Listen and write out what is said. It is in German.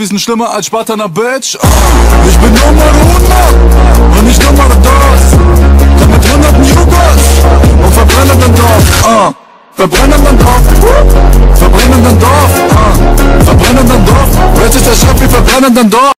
sind schlimmer als Spartaner Bitch. Ich bin Nummer uno und nicht Nummer dos. Komm mit 100 Jugos und verbrenne dein Dorf. Verbrennen dein Dorf, verbrennen dein Dorf, verbrennen dein Dorf. Hört sich das Schaffi, verbrennen dein Dorf.